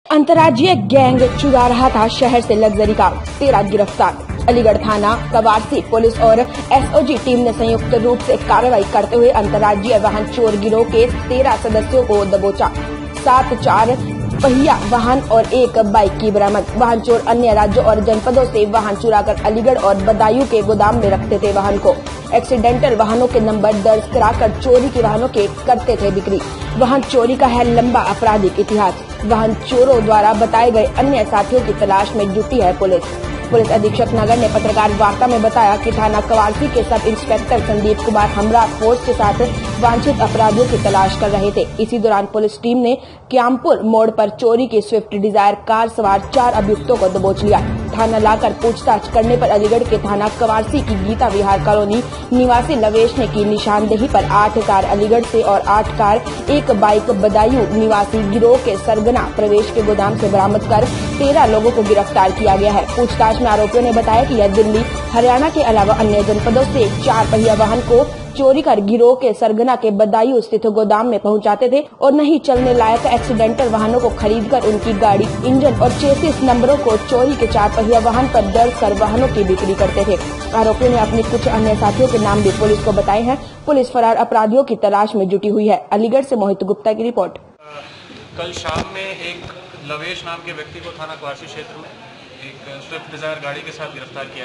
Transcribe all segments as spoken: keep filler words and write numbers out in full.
अंतर्राज्यीय गैंग चुरा रहा था शहर से लग्जरी कार, तेरह गिरफ्तार। अलीगढ़ थाना कवारसी पुलिस और एसओजी टीम ने संयुक्त रूप से कार्रवाई करते हुए अंतर्राज्यीय वाहन चोर गिरोह के तेरह सदस्यों को दबोचा। सात चार पहिया वाहन और एक बाइक की बरामद। वाहन चोर अन्य राज्यों और जनपदों से वाहन चुराकर अलीगढ़ और बदायूं के गोदाम में रखते थे। वाहन को एक्सीडेंटल वाहनों के नंबर दर्ज कराकर चोरी के वाहनों के करते थे बिक्री। वाहन चोरी का है लंबा आपराधिक इतिहास। वाहन चोरों द्वारा बताए गए अन्य साथियों की तलाश में जुटी है पुलिस। पुलिस अधीक्षक नगर ने पत्रकार वार्ता में बताया कि थाना कवारसी के सब इंस्पेक्टर संदीप कुमार हमरा फोर्स के साथ वांछित अपराधियों की तलाश कर रहे थे। इसी दौरान पुलिस टीम ने क्यामपुर मोड़ पर चोरी की स्विफ्ट डिजायर कार सवार चार अभियुक्तों को दबोच लिया। थाना लाकर पूछताछ करने पर अलीगढ़ के थाना कवारसी की गीता विहार कॉलोनी निवासी लवेश ने की निशानदेही पर आठ कार अलीगढ़ से और आठ कार एक बाइक बदायूं निवासी गिरोह के सरगना प्रवेश के गोदाम से बरामद कर तेरह लोगों को गिरफ्तार किया गया है। पूछताछ में आरोपियों ने बताया कि यह दिल्ली, हरियाणा के अलावा अन्य जनपदों से चार पहिया वाहन को चोरी कर गिरोह के सरगना के बदायूं स्थित गोदाम में पहुंचाते थे और नहीं चलने लायक एक्सीडेंटल वाहनों को खरीदकर उनकी गाड़ी, इंजन और चेसिस नंबरों को चोरी के चार पहिया वाहन पर दर्ज कर वाहनों की बिक्री करते थे। आरोपियों ने अपने कुछ अन्य साथियों के नाम भी पुलिस को बताए हैं। पुलिस फरार अपराधियों की तलाश में जुटी हुई है। अलीगढ़ से मोहित गुप्ता की रिपोर्ट। कल शाम में एक लवेश नाम के व्यक्ति को थाना कवारसी क्षेत्र में एक स्विफ्ट डिजायर गाड़ी के साथ गिरफ्तार किया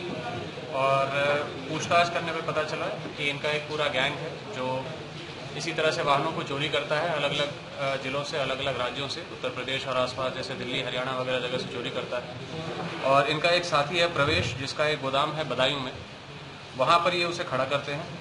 गया और पूछताछ करने पर पता चला कि इनका एक पूरा गैंग है जो इसी तरह से वाहनों को चोरी करता है। अलग अलग जिलों से, अलग अलग राज्यों से, उत्तर प्रदेश और आसपास जैसे दिल्ली, हरियाणा वगैरह जगह से चोरी करता है। और इनका एक साथी है प्रवेश, जिसका एक गोदाम है बदायूं में, वहाँ पर ये उसे खड़ा करते हैं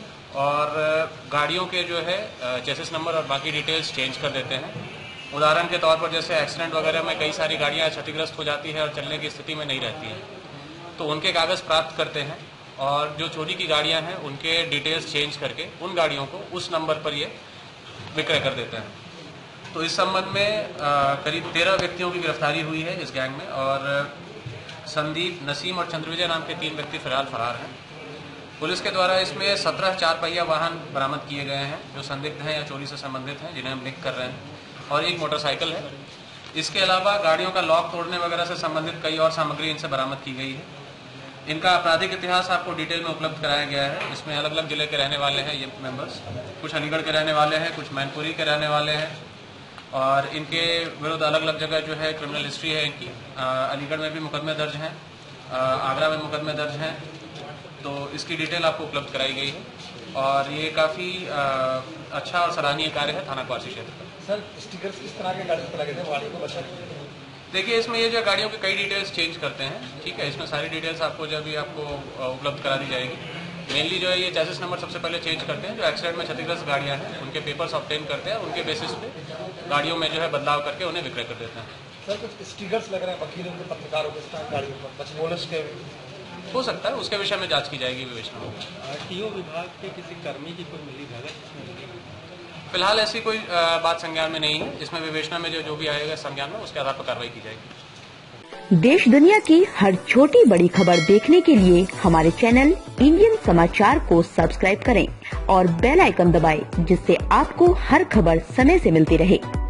और गाड़ियों के जो है चेसिस नंबर और बाकी डिटेल्स चेंज कर देते हैं। उदाहरण के तौर पर जैसे एक्सीडेंट वगैरह में कई सारी गाड़ियां क्षतिग्रस्त हो जाती है और चलने की स्थिति में नहीं रहती हैं, तो उनके कागज प्राप्त करते हैं और जो चोरी की गाड़ियां हैं उनके डिटेल्स चेंज करके उन गाड़ियों को उस नंबर पर ये विक्रय कर देते हैं। तो इस संबंध में आ, करीब तेरह व्यक्तियों की गिरफ्तारी हुई है इस गैंग में और संदीप, नसीम और चंद्रविजय नाम के तीन व्यक्ति फिलहाल फरार हैं। पुलिस के द्वारा इसमें सत्रह चार पहिया वाहन बरामद किए गए हैं जो संदिग्ध हैं या चोरी से संबंधित हैं, जिन्हें हम लिंक कर रहे हैं, और एक मोटरसाइकिल है। इसके अलावा गाड़ियों का लॉक तोड़ने वगैरह से संबंधित कई और सामग्री इनसे बरामद की गई है। इनका आपराधिक इतिहास आपको डिटेल में उपलब्ध कराया गया है। इसमें अलग अलग जिले के रहने वाले हैं ये मेंबर्स, कुछ अलीगढ़ के रहने वाले हैं, कुछ मैनपुरी के रहने वाले हैं और इनके विरुद्ध अलग अलग जगह जो है क्रिमिनल हिस्ट्री है इनकी। अलीगढ़ में भी मुकदमे दर्ज हैं, आगरा में मुकदमे दर्ज हैं, तो इसकी डिटेल आपको उपलब्ध कराई गई है और ये काफ़ी अच्छा और सराहनीय कार्य है थाना कवारसी क्षेत्र का। सर, स्टिकर्स किस तरह के गाड़ी पर लगे थे गाड़ी को बचाने? देखिए, इसमें ये जो गाड़ियों के कई डिटेल्स चेंज करते हैं, ठीक है, इसमें सारी डिटेल्स आपको जब भी आपको उपलब्ध करा दी जाएगी। मेनली जो है ये चेसिस नंबर सबसे पहले चेंज करते हैं, जो एक्सीडेंट में क्षतिग्रस्त गाड़ियाँ हैं उनके पेपर्स ऑब्टेन करते हैं, उनके बेसिस पे गाड़ियों में जो है बदलाव करके उन्हें विक्रय कर देते हैं। सर, कुछ स्टिकर्स लग रहे हैं वकीलों के, पत्रकारों के गाड़ियों पर, पुलिस के हो सकता है, उसके विषय में जांच की जाएगी, विवेचना होगी। आरटीओ विभाग के किसी कर्मी की कोई मिली भगत? फिलहाल ऐसी कोई बात संज्ञान में नहीं है। इसमें विवेचना में जो जो भी आएगा संज्ञान में, उसके आधार पर कार्रवाई की जाएगी। देश दुनिया की हर छोटी बड़ी खबर देखने के लिए हमारे चैनल इंडियन समाचार को सब्सक्राइब करें और बेल आइकन दबाएं, जिससे आपको हर खबर समय से मिलती रहे।